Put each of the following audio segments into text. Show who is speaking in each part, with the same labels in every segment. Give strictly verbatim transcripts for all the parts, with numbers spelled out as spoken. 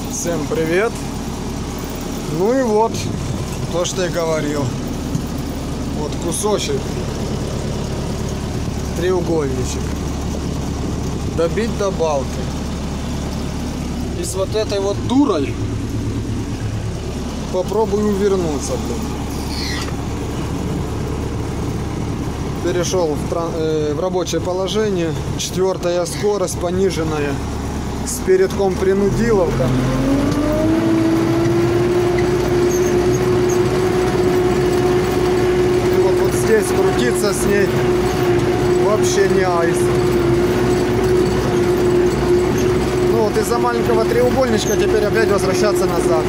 Speaker 1: Всем привет! Ну и вот, то, что я говорил. Вот кусочек, треугольничек. Добить до балки. И с вот этой вот дурой попробую увернуться. Перешел в, э, в рабочее положение. Четвертая скорость, пониженная. С передком принудиловка. И вот, вот здесь крутиться с ней вообще не айс. Ну вот из-за маленького треугольничка теперь опять возвращаться назад.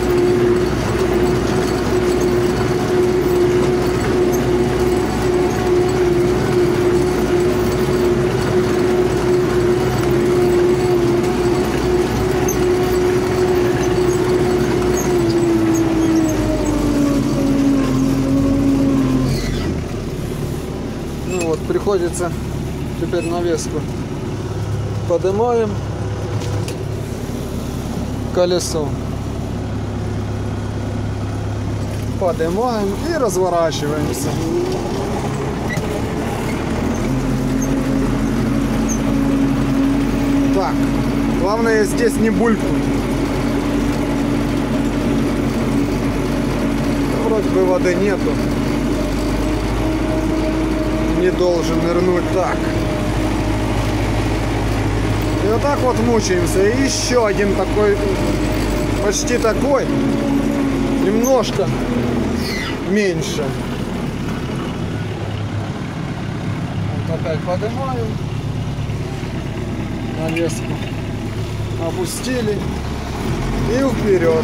Speaker 1: Приходится теперь навеску поднимаем, колесо поднимаем и разворачиваемся. Так, главное здесь не булькнуть. Вроде бы воды нету. Не должен нырнуть так. И вот так вот мучаемся. И еще один такой, почти такой, немножко меньше. Вот опять поднимаем. Навеску опустили. И вперед.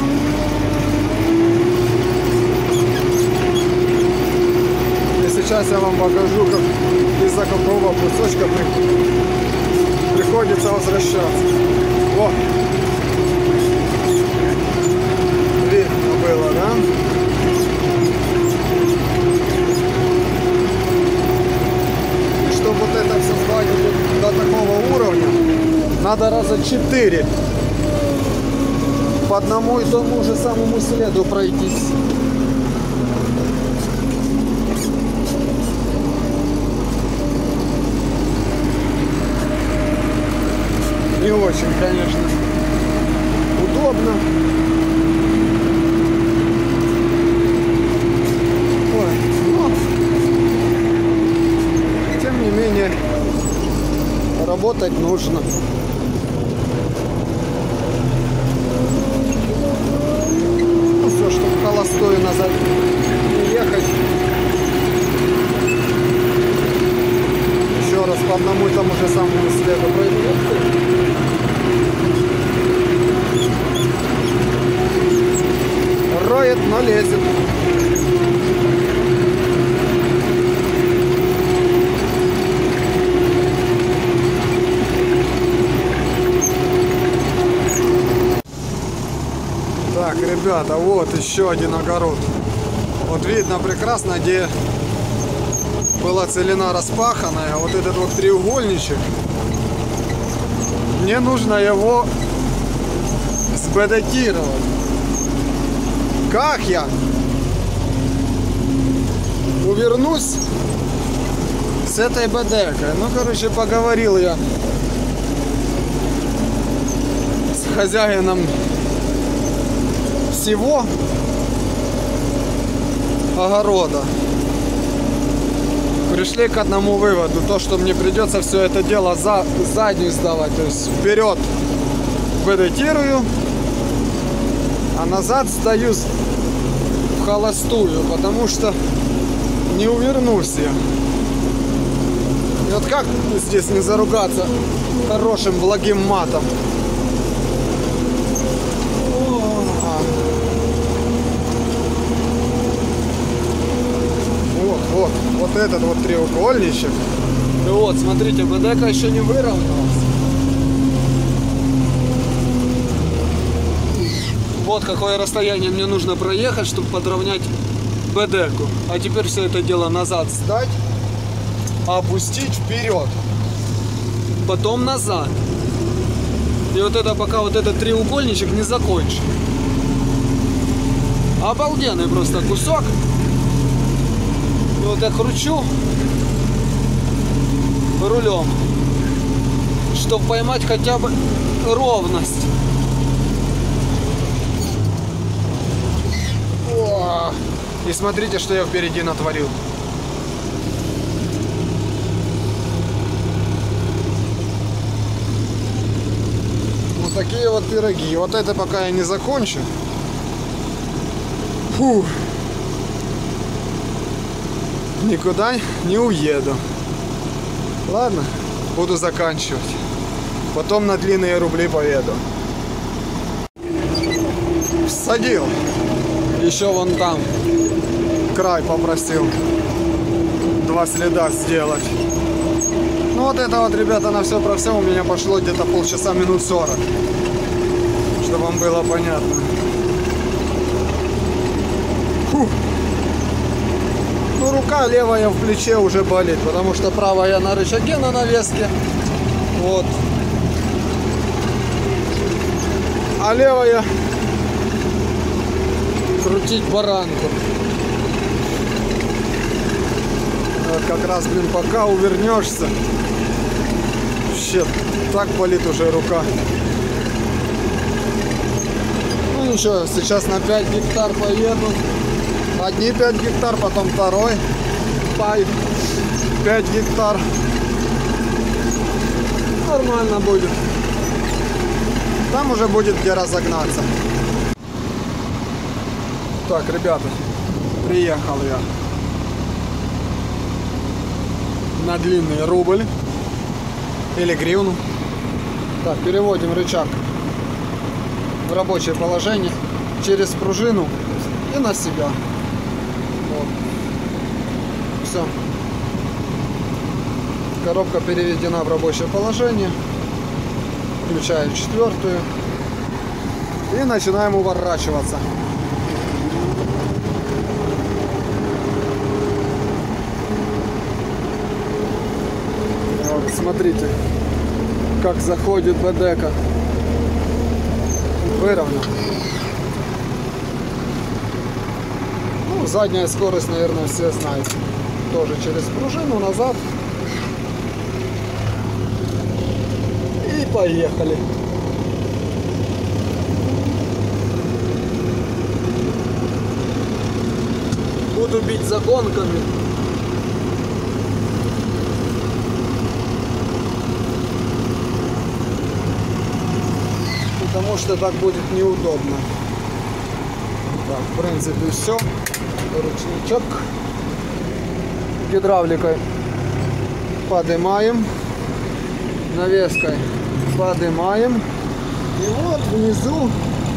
Speaker 1: Сейчас я вам покажу, как из-за какого кусочка при... приходится возвращаться. Вот. Видно было, да? И чтобы вот это все сладить до такого уровня, надо раза четыре по одному и тому же самому следу пройтись. Не очень, конечно, удобно. Ой, но, тем не менее, работать нужно. Ну все, чтобы холостую назад не ехать. Еще раз по одному и тому же самому следу пройду. Роет, но лезет. Так, ребята, вот еще один огород. Вот видно прекрасно, где была целина распаханная. Вот этот вот треугольничек. Мне нужно его сбедетировать. Как я увернусь с этой бедекой? Ну, короче, поговорил я с хозяином всего огорода. Пришли к одному выводу, то, что мне придется все это дело за заднюю сдавать, то есть вперед бедетирую, а назад сдаю в холостую, потому что не увернусь я. И вот как здесь не заругаться хорошим благим матом? Вот, вот, вот этот вот треугольничек. И вот, смотрите, бедека еще не выровнялась. Вот какое расстояние мне нужно проехать, чтобы подровнять бедеку. А теперь все это дело назад сдать, опустить вперед, потом назад. И вот это пока вот этот треугольничек не закончен. Обалденный просто кусок. И вот я кручу рулем, чтобы поймать хотя бы ровность. О! И смотрите, что я впереди натворил. Вот такие вот пироги. Вот это пока я не закончу. Фу. Никуда не уеду. Ладно, буду заканчивать. Потом на длинные рубли поеду. Всадил. Еще вон там. Край попросил. Два следа сделать. Ну вот это вот, ребята, на все про все у меня пошло где-то полчаса, минут сорок. Чтобы вам было понятно. Фух. Ну, рука левая в плече уже болит, потому что правая на рычаге на навеске. Вот. А левая крутить баранку. Вот как раз, блин, пока увернешься. Вообще, так болит уже рука. Ну ничего, сейчас на пять гектар поеду. Одни пять гектар, потом второй пай пять гектар. Нормально будет. Там уже будет где разогнаться. Так, ребята, приехал я на длинный рубль или гривну. Так, переводим рычаг в рабочее положение через пружину и на себя. Вот. Все. Коробка переведена в рабочее положение. Включаем четвертую и начинаем уворачиваться. Вот, смотрите, как заходит БД-ка. Выровнял. Ну, задняя скорость, наверное, все знают. Тоже через пружину назад. И поехали. Буду бить загонками. Потому что так будет неудобно. Так, в принципе, все. Ручничок. Гидравликой поднимаем. Навеской поднимаем. И вот внизу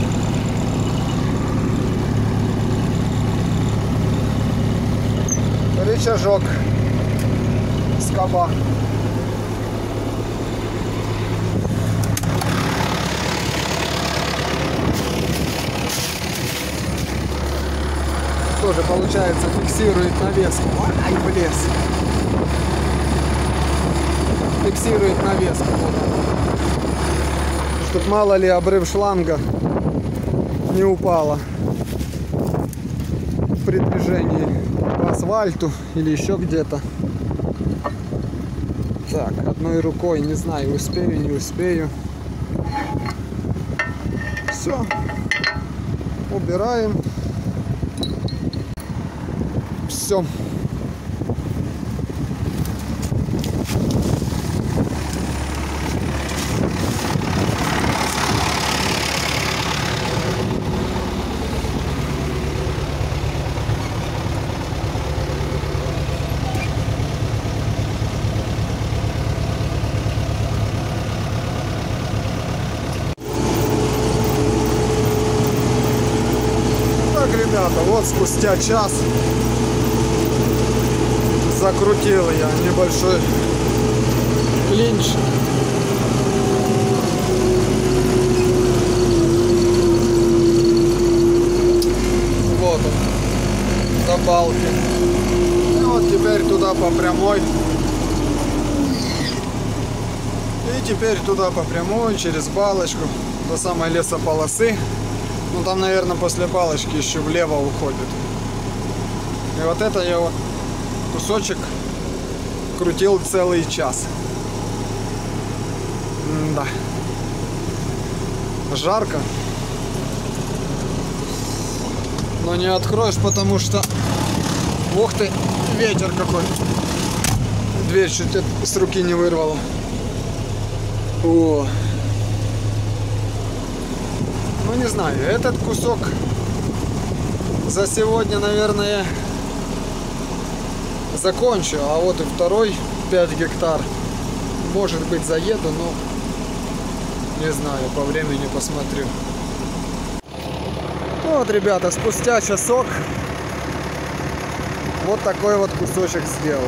Speaker 1: рычажок скоба. Тоже, получается, фиксирует навеску. Ай, влез. Фиксирует навеску. Чтоб мало ли обрыв шланга не упала при движении по асфальту или еще где-то. Так, одной рукой, не знаю, успею, не успею. Все. Убираем. Все. Так, ребята, вот спустя час закрутил я небольшой клинч. Вот он, до балки. И вот теперь туда по прямой. И теперь туда по прямой, через балочку, до самой лесополосы. Ну там, наверное, после балочки еще влево уходит. И вот это я вот кусочек крутил целый час. Да. Жарко. Но не откроешь, потому что... Ух ты, ветер какой. Дверь чуть с руки не вырвала. О. Ну не знаю, этот кусок за сегодня, наверное, закончу. А вот и второй пять гектар. Может быть, заеду, но не знаю, по времени посмотрю. Ну вот, ребята, спустя часок вот такой вот кусочек сделал.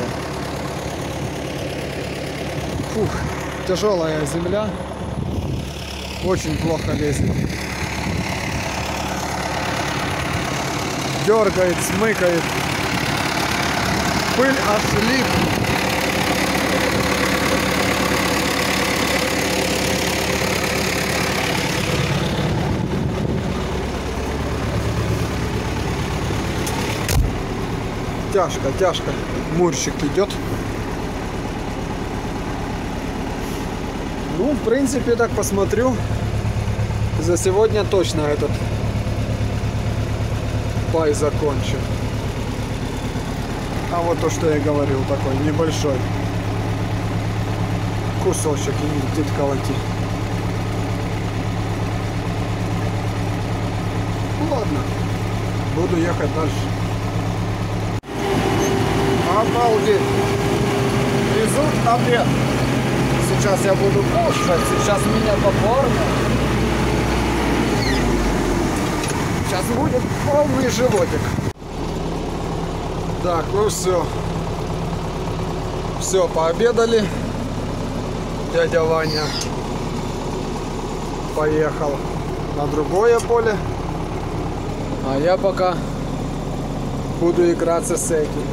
Speaker 1: Фух, тяжелая земля, очень плохо лезет. Дергает, смыкает. Пыль аж липнет. Тяжко, тяжко. Мурчик идет. Ну, в принципе, так посмотрю. За сегодня точно этот пай закончу. А вот то, что я говорил, такой небольшой кусочек и идет колоти. Ну ладно, буду ехать дальше. Обалдеть! Везут обед. Сейчас я буду кушать, сейчас меня покормят. Сейчас будет полный животик. Так, ну все. Все, пообедали. Дядя Ваня поехал на другое поле. А я пока буду играться с этим.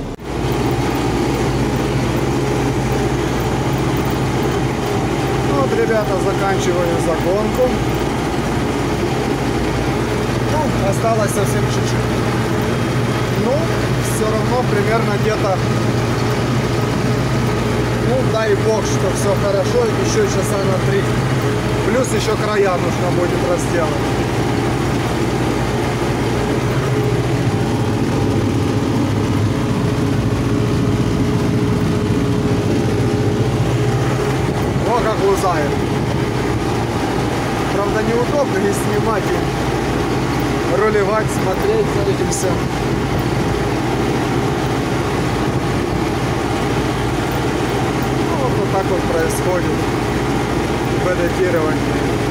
Speaker 1: Вот, ребята, заканчиваю загонку. Ну, осталось совсем чуть-чуть. Ну, все равно примерно где-то, ну, дай бог, что все хорошо, еще часа на три. Плюс еще края нужно будет разделать. О, как лузает. Правда, неудобно и снимать, и рулевать, смотреть за этим всем. Ну, вот, вот так вот происходит бедетирование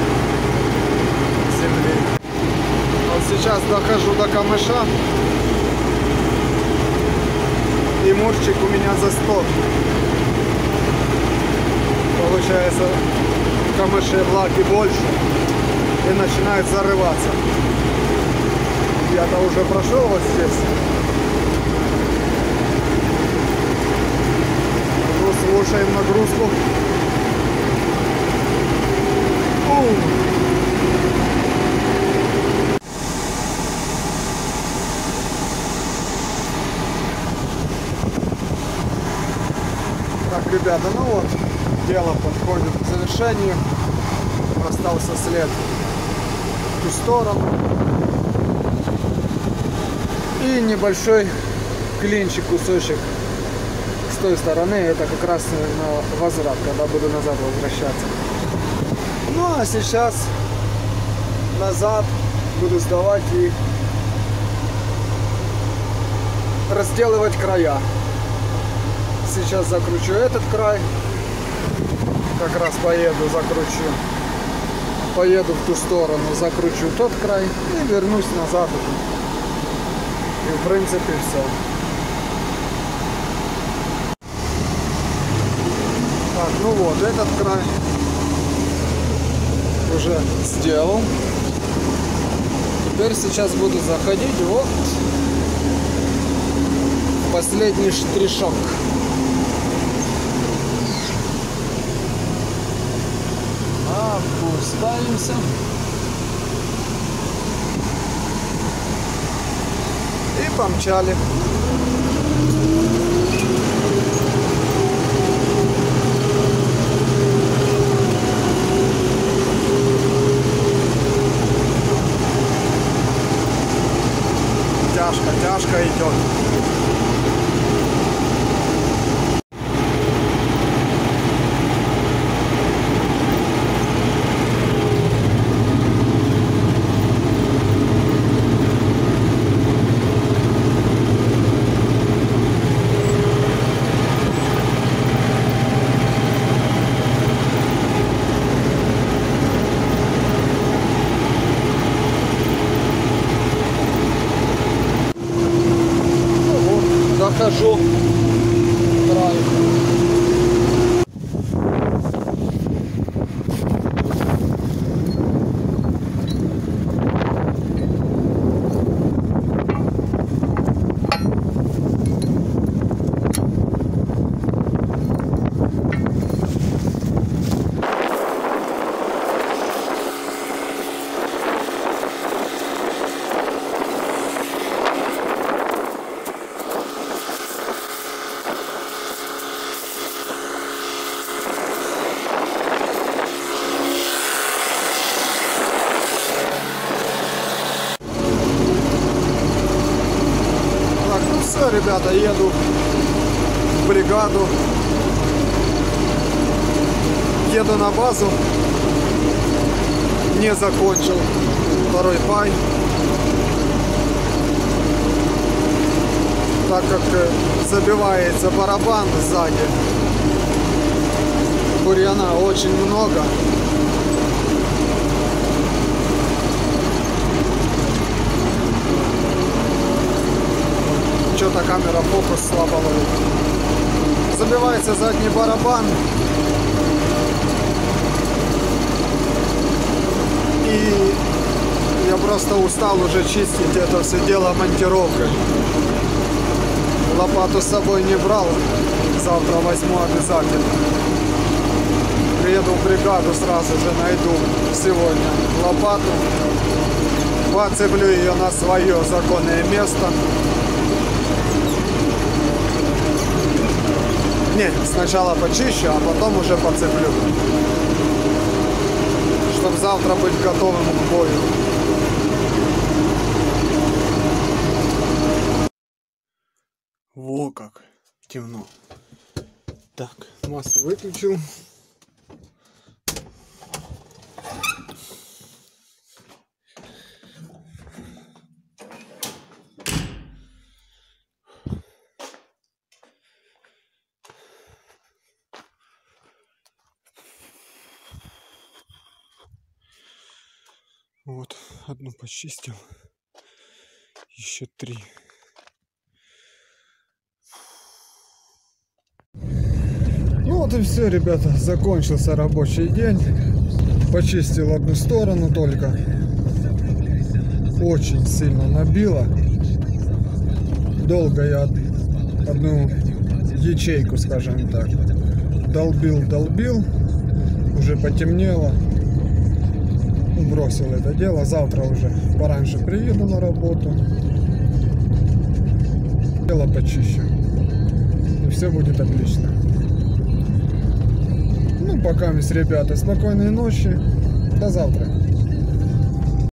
Speaker 1: земли. Вот сейчас дохожу до камыша, и мурчик у меня за сто. Получается, в камыше влаги больше и начинает зарываться. Я-то уже прошел вот здесь. Ну, слушаем нагрузку. У. Так, ребята, ну вот. Дело подходит к завершению. Остался след в ту сторону. И небольшой клинчик, кусочек с той стороны. Это как раз на возврат, когда буду назад возвращаться. Ну а сейчас назад буду сдавать и разделывать края. Сейчас закручу этот край. Как раз поеду, закручу. Поеду в ту сторону, закручу тот край и вернусь назад уже. И в принципе все. Так, ну вот, этот край уже сделал. Теперь сейчас буду заходить вот в последний штришок. заправку ставимся. И помчали. Тяжко, тяжко идет. Дохожу драйв. Все, ребята, еду в бригаду, еду на базу, не закончил второй пай, так как забивается барабан сзади, бурьяна очень много. Что-то камера фокус слабо ловит. Забивается задний барабан. И я просто устал уже чистить это все дело монтировкой. Лопату с собой не брал. Завтра возьму обязательно. Приеду в бригаду, сразу же найду сегодня лопату. Поцеплю ее на свое законное место. Не, сначала почищу, а потом уже поцеплю. Чтобы завтра быть готовым к бою. Во как темно. Так, массу выключил. Вот, одну почистил, еще три. Ну вот и все, ребята, закончился рабочий день. Почистил одну сторону только. Очень сильно набило. Долго я одну ячейку, скажем так, долбил, долбил. Уже потемнело. Бросил это дело, завтра уже пораньше приеду на работу, дело почищу, и все будет отлично. Ну, пока, ребята, спокойной ночи, до завтра.